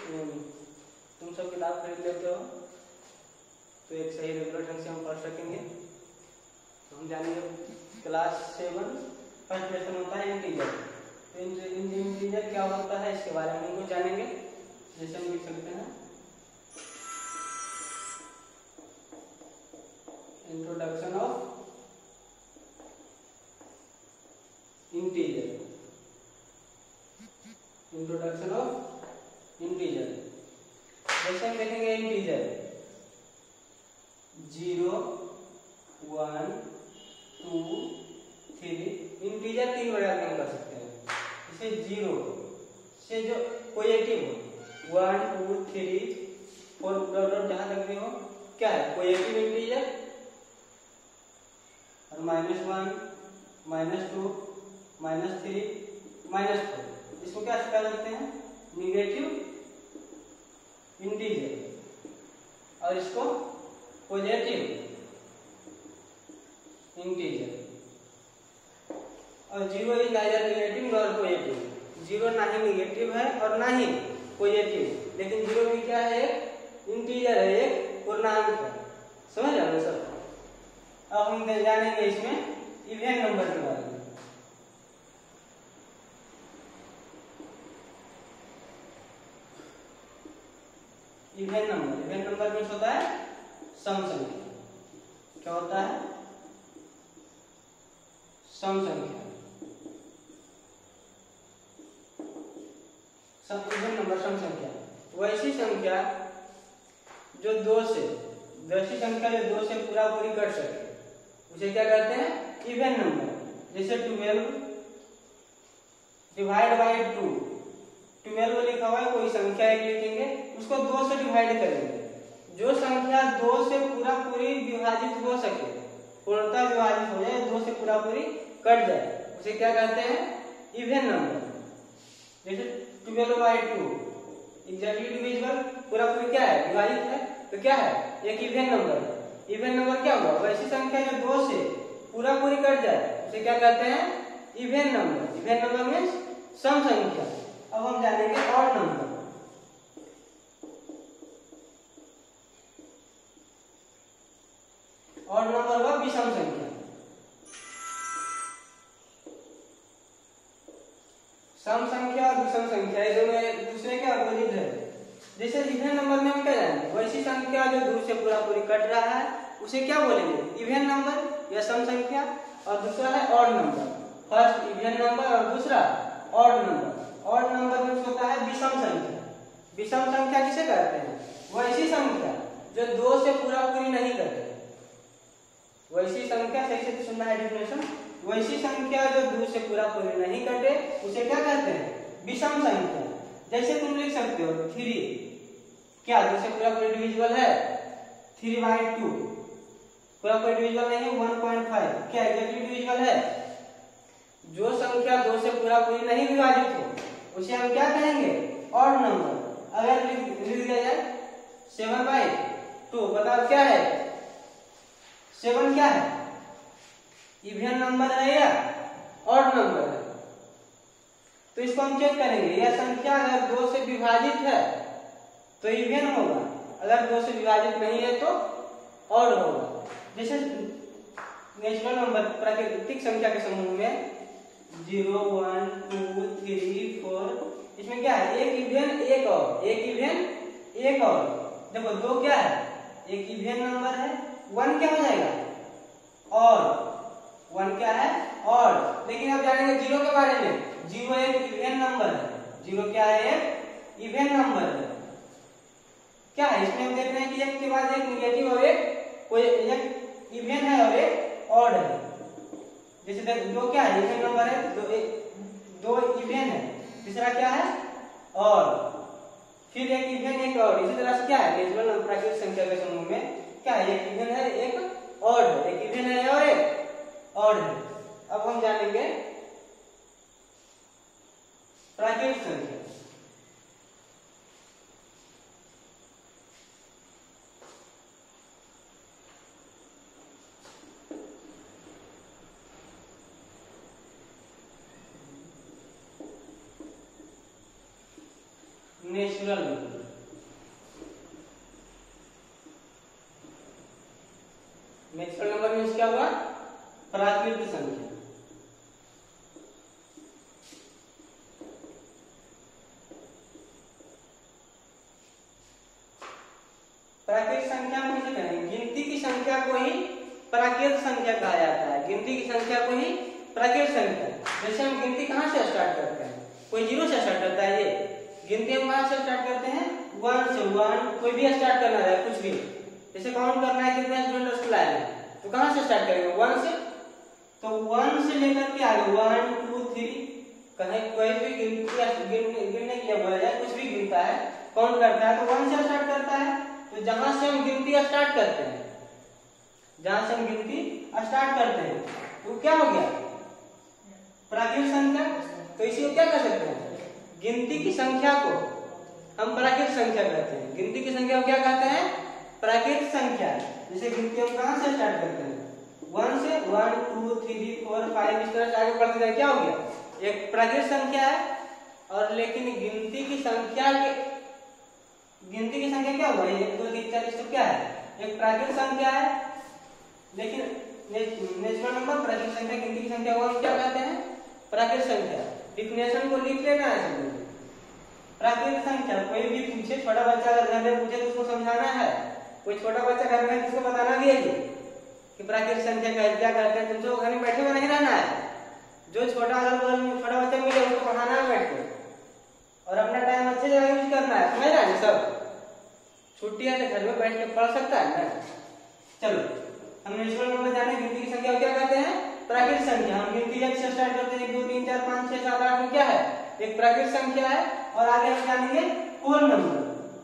तुम सब किताब खरीद लेते हो तो एक सही रेगुलर ढंग से हम पढ़ सकेंगे। तो हम जानेंगे क्लास 7 फर्स्ट लेसन होता है इंटीजर। तो इंटीजर क्या होता है इसके बारे में हम जानेंगे। जैसे हम लिख सकते हैं introduction of integer. Introduction of integer जैसे हम देखेंगे इंटीजर 0 1 2 3 इंटीजर 3 प्रकार के हम कर सकते हैं। इसे 0 से जो पॉजिटिव हो 1 2 3 4 जहां तक भी हो क्या है पॉजिटिव इंटीजर। और -1 -2 -3 -4 इसको क्या कह सकते हैं निगेटिव इंटीजर। और इसको पॉजिटिव इंटीजर। और 0 is neither negative nor positive. 0 ना ही निगेटिव है और ना ही पॉजिटिव, लेकिन 0 भी क्या है एक इंटीजर है, एक पूर्णांक है। समझ रहे हो सब। अब हम जानेंगे इसमें इवन नंबर के बारे में। इवन नंबर मीन्स होता है सम संख्या। क्या होता है सम संख्या। इवन नंबर सम संख्या वैसी संख्या जो 2 से वैसी संख्या जो 2 से पूरा पूरी कर सके उसे क्या कहते हैं इवन नंबर। जैसे 12 डिवाइड बाय 2 12 लिखा हुआ है, कोई संख्या एक लिखेंगे उसको 2 से डिवाइड करेंगे। जो संख्या 2 से पूरा पूरी विभाजित हो सके, पूर्णतः विभाजित हो जाए, 2 से पूरा पूरी कट जाए, उसे क्या कहते हैं इवन नंबर। जैसे 12/2 एग्जैक्टली डिविजिबल, पूरा पूरी क्या है विभाजित है, तो क्या है एक इवन नंबर। इवन नंबर क्या हुआ वैसी संख्या जो 2 से पूरा पूरी कट जाए उसे क्या कहते हैं even number. Even number means सम संख्या। अब हम जानेंगे ऑड नंबर। ऑड नंबर हुआ विषम संख्या। सम संख्या और विषम संख्या ये दोनों एक दूसरे के अपोजिट है। जैसे इवन नंबर में हम क्या जानेंगे वैसी संख्या जो दूर से पूरा पूरी कट रहा है उसे क्या बोलेंगे इवन नंबर या सम संख्या। और दूसरा है odd number. First even number और दूसरा ऑड नंबर। ऑड नंबर में होता है विषम संख्या। विषम संख्या किसे कहते हैं वैसी संख्या जो 2 से पूरा पूरी नहीं कटे। वैसी संख्या सही से सुनना है डेफिनेशन। वैसी संख्या जो 2 से पूरा पूरी नहीं कटे उसे क्या कहते हैं विषम संख्या। जैसे तुम लिख सकते हो 3 क्या 2 से पूरा पूरी डिविजिबल है 3/2 पूरा पूरी डिविजिबल नहीं 1.5 क्या एग्जैक्टली डिविजिबल है। जो संख्या 2 से पूरा पूरी नहीं विभाजित हो उसे हम क्या कहेंगे ऑड नंबर। अगर लिख दिया जाए 7/2 बताओ क्या है 7 क्या है इवन नंबर है या ऑड नंबर है। तो इसको हम चेक करेंगे यह संख्या अगर 2 से विभाजित है तो इवन होगा, अगर 2 से विभाजित नहीं है तो ऑड होगा। जैसे नेचुरल नंबर प्राकृतिक संख्या के समूह में 0 1 2 3 4 इसमें क्या है एक इवन एक और एक इवन एक और। देखो 2 क्या है एक इवन नंबर है, 1 क्या हो जाएगा और 1 क्या है और। लेकिन अब जानेंगे 0 के बारे में। 0 एक इवन नंबर है। 0 क्या है एक इवन नंबर है। क्या है इसमें हम देख रहे हैं कि एक के बाद एक निगेटिव और एक इवन है और एक ऑड है। जैसे देख 2 क्या है इवन नंबर है, 2 इवन है, तीसरा क्या है और फिर एक इवन एक ऑड। इसी तरह से क्या है नेचुरल प्राकृतिक संख्या के समूह में क्या है एक इवन है एक ऑड है, एक इवन है और एक ऑड है। अब हम जानेंगे प्राकृतिक संख्या। Natural number. प्राकृत संख्या में से कहें गिनती की संख्या को ही प्राकृत संख्या कहा जाता है। गिनती की संख्या को ही प्राकृत संख्या। जैसे हम गिनती कहाँ से स्टार्ट करते हैं, कोई जीरो से स्टार्ट करता है। ये गिनती हम कहाँ से स्टार्ट करते हैं, 1 से। 1 कोई भी स्टार्ट करना है कुछ भी, जैसे काउंट करना है कितने स्टूडेंट स्कूल आए हैं, तो कहाँ से स्टार्ट करेंगे, 1 से। तो 1 से लेकर के आगे 1 2 3 कहीं कोई भी गिनने के लिए बोला जाए, कुछ भी गिनता है काउंट करता है तो 1 से स्टार्ट करता है। तो जहां से हम गिनती स्टार्ट करते हैं, जहां से हम गिनती स्टार्ट करते हैं तो क्या हो गया, प्राकृत संख्या। तो इसी को क्या कर सकते हैं, गिनती की संख्या को हम प्राकृत संख्या कहते हैं। गिनती की संख्या को क्या कहते हैं, प्राकृत संख्या। जैसे गिनती हम कहां से स्टार्ट करते हैं, 1 से। 1 2 3 4 5 इस तरह से आगे बढ़ते जाए, क्या हो गया, एक प्राकृत संख्या है। और लेकिन गिनती की संख्या क्या हुआ, 1 2 3 4 तो क्या है, एक प्राकृत संख्या है। लेकिन नेचुरल नंबर प्राकृत संख्या, गिनती की संख्या को हम क्या कहते हैं, प्राकृत संख्या। डिफिनेशन को लिख लेना है सब लोग। प्राकृत संख्या कोई भी पूछे, छोटा बच्चा अगर घर में पूछे तो उसको समझाना है। कोई छोटा बच्चा घर में किसको बताना भी है कि प्राकृत संख्या क्या कहते हैं, तुमसे घर में बैठे हुए नहीं रहना है। जो छोटा अगर छोटा बच्चा मिले उसको पढ़ाना है बैठ के, और अपना टाइम अच्छे जगह यूज करना है, समझ रहा है सब। छुट्टी है तो घर में बैठ के पढ़ सकता है ना। चलो हम नेचुरल नंबर जाने, गिनती की संख्या क्या कहते हैं, प्राकृत संख्या। हम गिनती 1 से स्टार्ट करते हैं, 1 2 3 4 5 6 7 8 में क्या है, एक प्राकृत संख्या है। और आगे हम जानेंगे होल नंबर।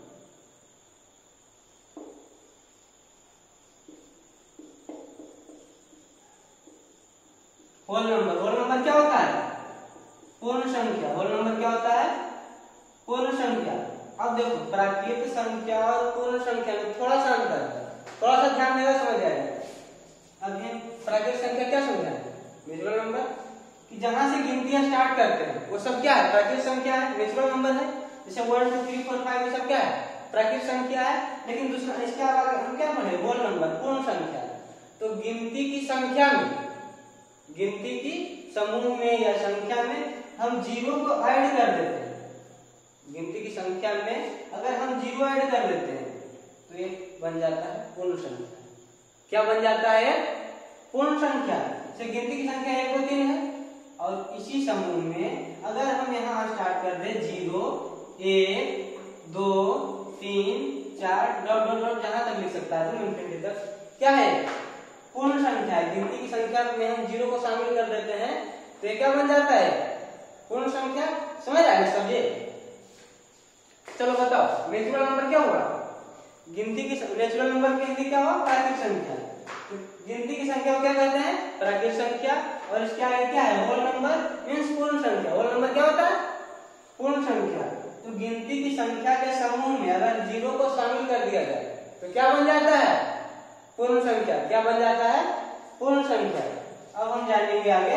होल नंबर क्या होता है, पूर्ण संख्या। होल नंबर क्या होता है, पूर्ण संख्या। अब देखो प्राकृत संख्या और पूर्ण संख्या में थोड़ा सा अंतर है, थोड़ा सा ध्यान देगा समझ आएगा। अब ये प्राकृत संख्या क्या समझा है, नेचुरल नंबर, कि जहां से गिनतियां स्टार्ट करते हैं वो सब क्या है, प्राकृत संख्या है, नेचुरल नंबर है। जैसे 1 2 3 4 5 ये सब क्या है, प्राकृत संख्या है। लेकिन दूसरा इसके अलावा हम क्या पढ़े, होल नंबर, पूर्ण संख्या। तो गिनती की संख्या में, गिनती की समूह में या संख्या में हम जीरो को ऐड कर देते हैं। गिनती की संख्या में अगर हम जीरो ऐड कर देते हैं तो ये बन जाता है पूर्ण संख्या। क्या बन जाता है, पूर्ण संख्या। जैसे गिनती की संख्या 1 2 3 है, और इसी समूह में अगर हम यहाँ स्टार्ट कर दे 0 1 2 3 4 डॉट डॉट डॉट जहां तक लिख सकता है तो इनफिनिटी तक, क्या है, पूर्ण संख्या है। गिनती की संख्या में हम 0 को शामिल कर देते हैं तो ये क्या बन जाता है, पूर्ण संख्या। समझ आए समझे। चलो बताओ नेचुरल नंबर क्या हुआ, गिनती की नेचुरल नंबर की हिंदी क्या हुआ, प्राकृत संख्या। तो गिनती की संख्या को क्या कहते हैं, प्राकृत संख्या। और इसके आगे क्या है, होल नंबर मींस पूर्ण संख्या। होल नंबर क्या होता है, पूर्ण संख्या। तो गिनती की संख्या के समूह में अगर 0 को शामिल कर दिया जाए तो क्या बन जाता है, पूर्ण संख्या। क्या बन जाता है, पूर्ण संख्या। अब हम जानेंगे आगे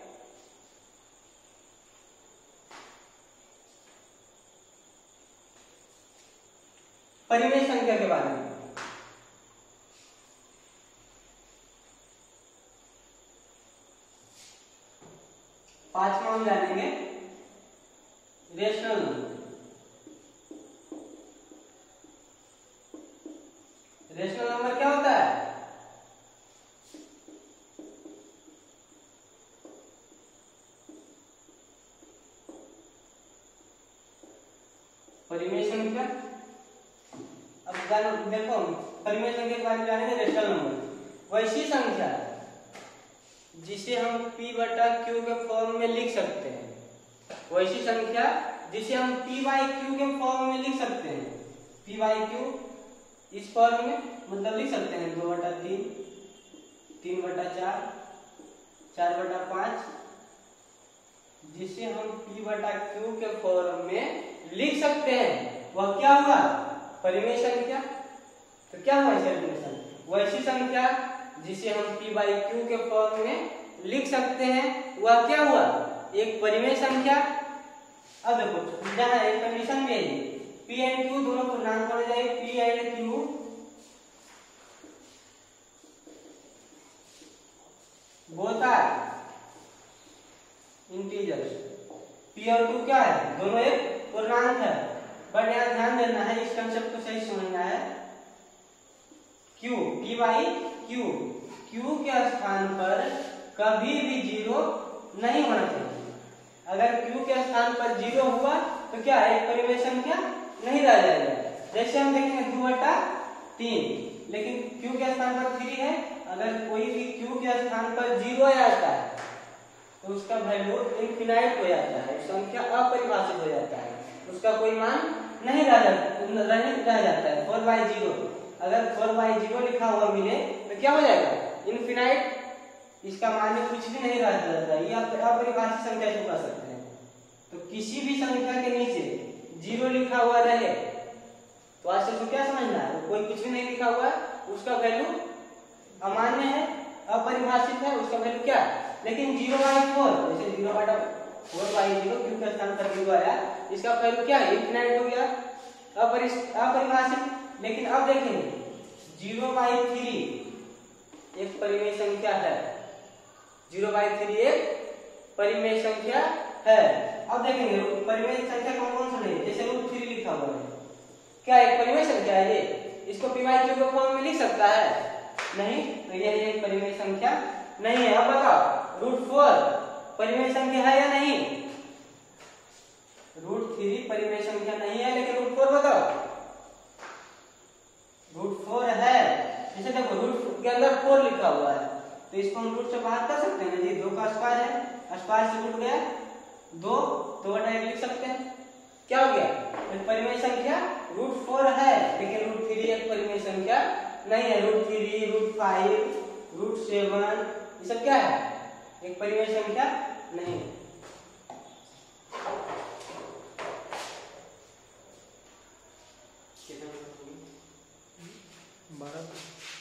परिमेय संख्या के बारे में। पांचवा हम जानेंगे रेशनल नंबर। रेशनल नंबर क्या होता है, परिमेय संख्या। अब देखो परिमेय संख्या के बारे में जानेंगे, रेशनल नंबर वैसी संख्या जिसे हम p बटा q के फॉर्म में लिख सकते हैं। वैसी संख्या जिसे हम p बाई q के फॉर्म में लिख सकते हैं। p बाई q इस फॉर्म में मतलब लिख सकते हैं 2 बटा 3 3 बटा 4 4 बटा 5, जिसे हम p बटा q के फॉर्म में लिख सकते हैं। वह क्या हुआ, परिमेय संख्या। तो क्या हुआ इसे रिलेशन, वैसी संख्या जिसे हम p बाई q के फॉर्म में लिख सकते हैं वह क्या हुआ, एक परिमेय संख्या। अब देखो जहां एक कंडीशन में है p एंड q दोनों पूर्णांक होने जाएंगे, p and q both are integers. p और q क्या है, दोनों एक पूर्णांक है। बट यहाँ ध्यान देना है, इस कंसेप्ट को सही समझना है। Q, P by Q, Q के स्थान पर कभी भी जीरो नहीं होना चाहिए। अगर क्यू के स्थान पर जीरो हुआ तो क्या एक परिमेय संख्या नहीं रह जाएगा। जैसे हम देखेंगे 2/3, लेकिन क्यू के स्थान पर 3 है। अगर कोई भी क्यू के स्थान पर जीरो आ जाता है तो उसका वैल्यू इनफिनाइट हो जाता है, संख्या अपरिभाषित हो जाता है, उसका कोई मान नहीं रह जाता है। 4/0, अगर 4/0 लिखा हुआ मिले तो क्या हो जाएगा, इनफिनाइट, इसका मान कुछ भी नहीं रह जाता है। ये अपरिभाषित संख्या को कह सकते हैं। तो किसी भी संख्या के नीचे जीरो लिखा हुआ रहे तो आज से क्या समझना है, कोई कुछ भी नहीं लिखा हुआ है उसका वैल्यू अमान्य है, अपरिभाषित है, उसका वैल्यू क्या है। लेकिन 0/4, जैसे 0/4/0 क्यू के स्थान पर जीरो आया, इसका वैल्यू क्या है, इनफिनाइट हो गया, अपरिभाषित। लेकिन अब देखेंगे 0/3 एक परिमेय संख्या है, 0/3 एक परिमेय संख्या है। अब देखेंगे परिमेय संख्या कौन कौन सा है, जैसे √3 लिखा हुआ है, क्या एक परिमेय संख्या है ये, इसको p/q के फॉर्म में लिख सकता है, नहीं, तो यह एक परिमेय संख्या नहीं है। अब बताओ √4 परिमेय संख्या है या नहीं, √3 परिमेय संख्या नहीं है, लेकिन √4 बताओ, √4 है। जैसे देखो रूट के अंदर 4 लिखा हुआ है तो इसको हम रूट से बाहर कर सकते हैं जी, 2 का स्क्वायर है, स्क्वायर से रूट गया 2, 2/1 लिख सकते हैं, क्या हो गया, एक परिमेय संख्या √4 है, लेकिन √3 एक परिमेय संख्या नहीं है। √3, √5, √7 ये सब क्या है, एक परिमेय संख्या नहीं। कितना